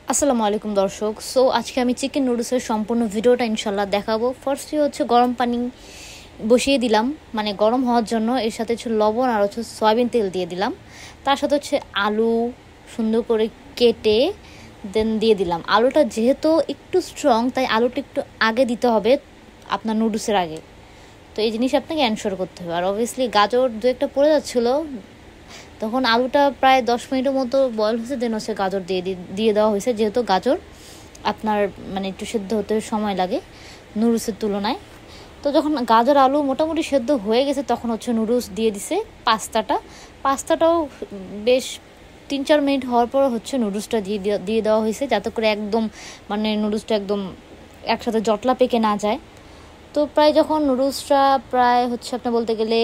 আসসালামু আলাইকুম দর্শক। সো আজকে আমি চিকেন নুডলসের সম্পূর্ণ ভিডিওটা ইনশাল্লাহ দেখাবো। ফার্স্টে হচ্ছে গরম পানি বসিয়ে দিলাম, মানে গরম হওয়ার জন্য। এর সাথে হচ্ছে লবণ আর হচ্ছে সয়াবিন তেল দিয়ে দিলাম। তার সাথে হচ্ছে আলু সুন্দর করে কেটে দেন দিয়ে দিলাম। আলুটা যেহেতু একটু স্ট্রং, তাই আলুটা একটু আগে দিতে হবে আপনার নুডলসের আগে। তো এই জিনিস আপনাকে অ্যানশোর করতে হবে। আর অবভিয়াসলি গাজর দু একটা পড়ে যাচ্ছিলো, তখন আলুটা প্রায় 10 মিনিটের মতো বয়েল হয়েছে, দেন হচ্ছে গাজর দিয়ে দেওয়া হয়েছে, যেহেতু গাজর আপনার মানে একটু সেদ্ধ হতে সময় লাগে নুডলসের তুলনায়। তো যখন গাজর আলু মোটামুটি সেদ্ধ হয়ে গেছে, তখন হচ্ছে নুডলস দিয়ে দিছে। পাস্তাটাও বেশ 3-4 মিনিট হওয়ার পর হচ্ছে নুডলসটা দিয়ে দেওয়া হয়েছে, যাতে করে একদম মানে নুডলসটা একদম একসাথে জটলা পেকে না যায়। তো প্রায় যখন নুডলসটা প্রায় হচ্ছে আপনার বলতে গেলে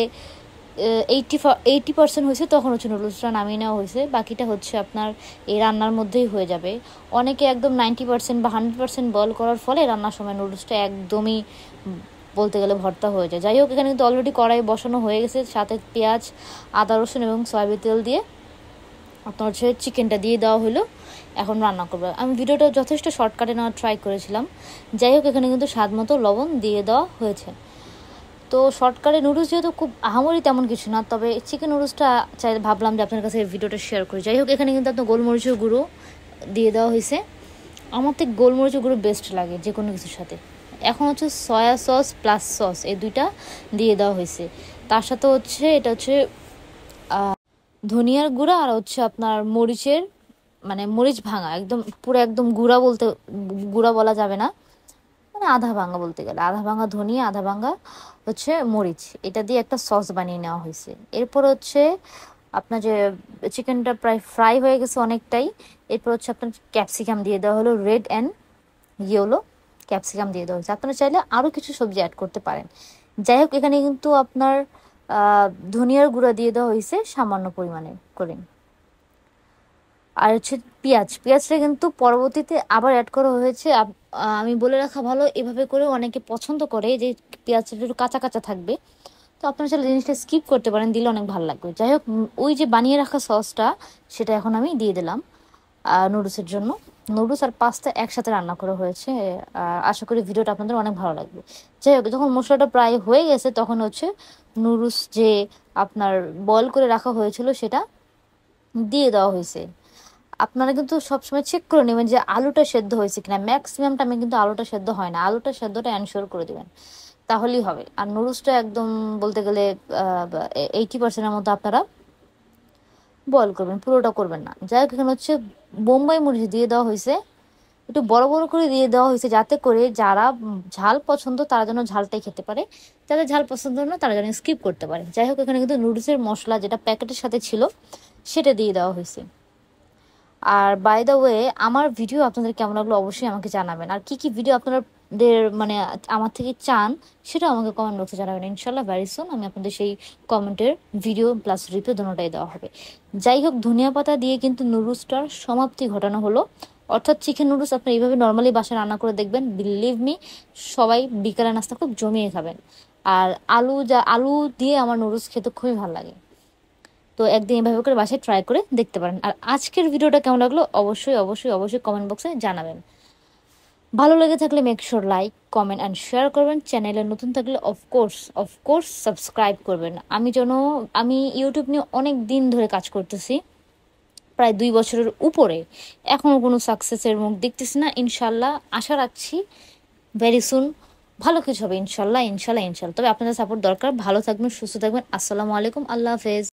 80% হয়েছে, তখন হচ্ছে নুডলসটা নামিয়ে নেওয়া হয়েছে। বাকিটা হচ্ছে আপনার এই রান্নার মধ্যেই হয়ে যাবে। অনেকে একদম 90% বা 100% বয়েল করার ফলে রান্নার সময় নুডলসটা একদমই বলতে গেলে ভর্তা হয়ে যায়। যাই হোক, এখানে কিন্তু অলরেডি কড়াই বসানো হয়ে গেছে, সাথে পেঁয়াজ, আদা, রসুন এবং সয়াবিন তেল দিয়ে আপনার হচ্ছে চিকেনটা দিয়ে দেওয়া হলো। এখন রান্না করবো। আমি ভিডিওটা যথেষ্ট শর্টকাটে নেওয়ার ট্রাই করেছিলাম। যাই হোক, এখানে কিন্তু স্বাদ মতো লবণ দিয়ে দেওয়া হয়েছে। তো শর্টকাটে নুডলস যেহেতু খুব আহামরি তেমন কিছু না, তবে চিকেন নুডলসটা ভাবলাম যে আপনার কাছে ভিডিওটা শেয়ার করি। যাই হোক, এখানে কিন্তু আপনার গোলমরিচের গুঁড়ো দিয়ে দেওয়া হয়েছে। আমার থেকে গোলমরিচের গুঁড়ো বেস্ট লাগে যে কোনো কিছুর সাথে। এখন হচ্ছে সয়া সস প্লাস সস, এই দুইটা দিয়ে দেওয়া হয়েছে। তার সাথে হচ্ছে এটা হচ্ছে ধনিয়ার গুঁড়া আর হচ্ছে আপনার মরিচের মানে মরিচ ভাঙা, একদম পুরো একদম গুঁড়া বলা যাবে না, মানে আধা ভাঙা বলতে গেলে, আধা ভাঙা ধনিয়া, আধা ভাঙা হচ্ছে মরিচ, এটা দিয়ে একটা সস বানিয়ে নেওয়া হয়েছে। এরপর হচ্ছে আপনার যে চিকেনটা প্রায় ফ্রাই হয়ে গেছে অনেকটাই, এরপর হচ্ছে আপনার ক্যাপসিকাম দিয়ে দেওয়া হলো, রেড অ্যান্ড ইয়েলো ক্যাপসিকাম দিয়ে দেওয়া হয়েছে। আপনারা চাইলে আরও কিছু সবজি অ্যাড করতে পারেন। যাই হোক, এখানে কিন্তু আপনার ধনিয়ার গুঁড়া দিয়ে দেওয়া হয়েছে সামান্য পরিমাণে করে। আর হচ্ছে পেঁয়াজটা কিন্তু পরবর্তীতে আবার অ্যাড করা হয়েছে। আমি বলে রাখা ভালো, এভাবে করে অনেকে পছন্দ করে যে পেঁয়াজটা একটু কাঁচা কাঁচা থাকবে। তো আপনারা চাইলে জিনিসটা স্কিপ করতে পারেন, দিলে অনেক ভালো লাগবে। যাই হোক, ওই যে বানিয়ে রাখা সসটা, সেটা এখন আমি দিয়ে দিলাম নুডলসের জন্য। নুডলস আর পাস্তা একসাথে রান্না করা হয়েছে। আশা করি ভিডিওটা আপনাদের অনেক ভালো লাগবে। যাই হোক, যখন মশলাটা প্রায় হয়ে গেছে, তখন হচ্ছে নুডলস যে আপনার বয়েল করে রাখা হয়েছিল সেটা দিয়ে দেওয়া হয়েছে। আপনারা কিন্তু সবসময় চেক করে নেবেন যে আলুটা সেদ্ধ হয়েছে কিনা। ম্যাক্সিমাম টাইমে কিন্তু আলুটা সেদ্ধ হয় না, আলুটা সেদ্ধটা এনশিওর করে দেবেন, তাহলেই হবে। আর নুডলসটা একদম বলতে গেলে 80%-এর মতো আপনারা বয়েল করবেন, পুরোটা করবেন না। যাই হোক, এখানে হচ্ছে বোম্বাই মরিচ দিয়ে দেওয়া হয়েছে, একটু বড় বড় করে দিয়ে দেওয়া হয়েছে, যাতে করে যারা ঝাল পছন্দ তারা যেন ঝালটাই খেতে পারে, যাদের ঝাল পছন্দ না তারা যেন স্কিপ করতে পারে। যাই হোক, এখানে কিন্তু নুডলসের মশলা যেটা প্যাকেটের সাথে ছিল সেটা দিয়ে দেওয়া হয়েছে। আর বাই দ্য ওয়ে, আমার ভিডিও আপনাদের কেমন লাগলো অবশ্যই আমাকে জানাবেন। আর কি কি ভিডিও আপনাদের মানে আমার থেকে চান, সেটাও আমাকে কমেন্ট বক্সে জানাবেন। ইনশাল্লাহ ভেরি সুন আমি আপনাদের সেই কমেন্টের ভিডিও প্লাস রিভিউ দুটোটাই দেওয়া হবে। যাই হোক, ধনিয়া পাতা দিয়ে কিন্তু নুডলসটার সমাপ্তি ঘটানো হলো। অর্থাৎ চিকেন নুডলস আপনি এইভাবে নর্মালি বাসায় রান্না করে দেখবেন, বিলিভ মি, সবাই বিকালের নাস্তা খুব জমিয়ে খাবেন। আর আলু দিয়ে আমার নুডলস খেতে খুবই ভালো লাগে। তো একদিন এভাবে করে বাসায় ট্রাই করে দেখতে পারেন। আর আজকের ভিডিওটা কেমন লাগলো অবশ্যই অবশ্যই অবশ্যই কমেন্ট বক্সে জানাবেন। ভালো লেগে থাকলে make sure like, comment and share করবেন। চ্যানেলে নতুন থাকলে অফকোর্স সাবস্ক্রাইব করবেন। আমি ইউটিউব নিয়ে অনেক দিন ধরে কাজ করতেছি, প্রায় 2 বছরের উপরে। এখনও কোনো সাকসেসের মুখ দেখতেছি না। ইনশাল্লাহ আশা রাখছি ভেরি সুন ভালো কিছু হবে, ইনশাল্লাহ ইনশাল্লাহ ইনশাল্লাহ। তবে আপনাদের সাপোর্ট দরকার। ভালো থাকবেন, সুস্থ থাকবেন। আসসালামু আলাইকুম, আল্লাহ হাফেজ।